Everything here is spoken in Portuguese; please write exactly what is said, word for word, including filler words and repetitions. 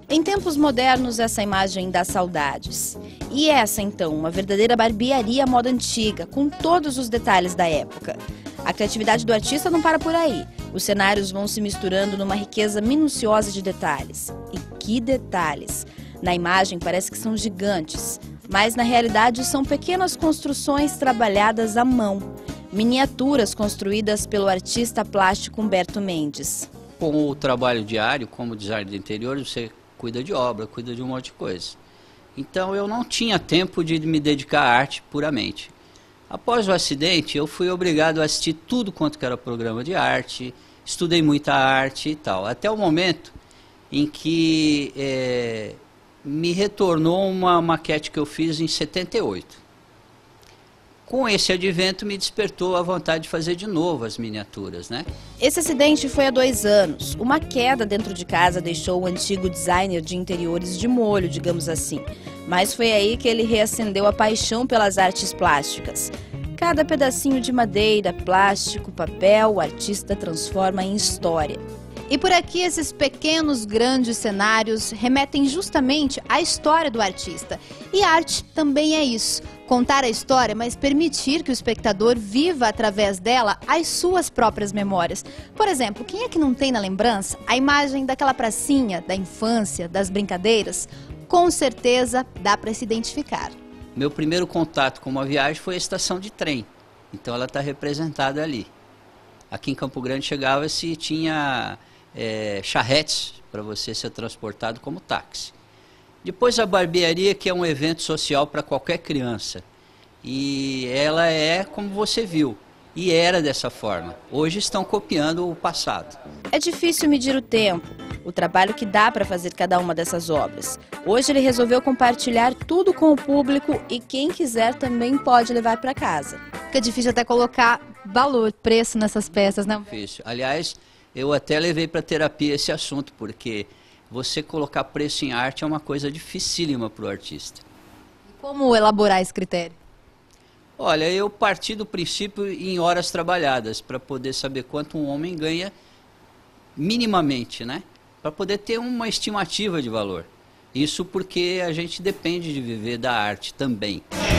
Em tempos modernos, essa imagem dá saudades. E essa, então, uma verdadeira barbearia à moda antiga, com todos os detalhes da época. A criatividade do artista não para por aí. Os cenários vão se misturando numa riqueza minuciosa de detalhes. E que detalhes! Na imagem parece que são gigantes, mas na realidade são pequenas construções trabalhadas à mão. Miniaturas construídas pelo artista plástico Humberto Mendes. Com o trabalho diário, como designer de interiores, você cuida de obra, cuida de um monte de coisa. Então eu não tinha tempo de me dedicar à arte puramente. Após o acidente, eu fui obrigado a assistir tudo quanto que era programa de arte, estudei muita arte e tal, até o momento em que é, me retornou uma maquete que eu fiz em setenta e oito. Com esse advento me despertou a vontade de fazer de novo as miniaturas, né? Esse acidente foi há dois anos. Uma queda dentro de casa deixou o antigo designer de interiores de molho, digamos assim. Mas foi aí que ele reacendeu a paixão pelas artes plásticas. Cada pedacinho de madeira, plástico, papel, o artista transforma em história. E por aqui esses pequenos, grandes cenários remetem justamente à história do artista. E arte também é isso, contar a história, mas permitir que o espectador viva através dela as suas próprias memórias. Por exemplo, quem é que não tem na lembrança a imagem daquela pracinha, da infância, das brincadeiras? Com certeza dá para se identificar. Meu primeiro contato com uma viagem foi a estação de trem, então ela está representada ali. Aqui em Campo Grande chegava-se e tinha é, charretes para você ser transportado como táxi. Depois a barbearia, que é um evento social para qualquer criança, e ela é como você viu, e era dessa forma. Hoje estão copiando o passado. É difícil medir o tempo, o trabalho que dá para fazer cada uma dessas obras. Hoje ele resolveu compartilhar tudo com o público e quem quiser também pode levar para casa. Fica difícil até colocar valor, preço nessas peças, né? Difícil. Aliás, eu até levei para terapia esse assunto, porque você colocar preço em arte é uma coisa dificílima para o artista. Como elaborar esse critério? Olha, eu parti do princípio em horas trabalhadas, para poder saber quanto um homem ganha minimamente, né? Para poder ter uma estimativa de valor. Isso porque a gente depende de viver da arte também.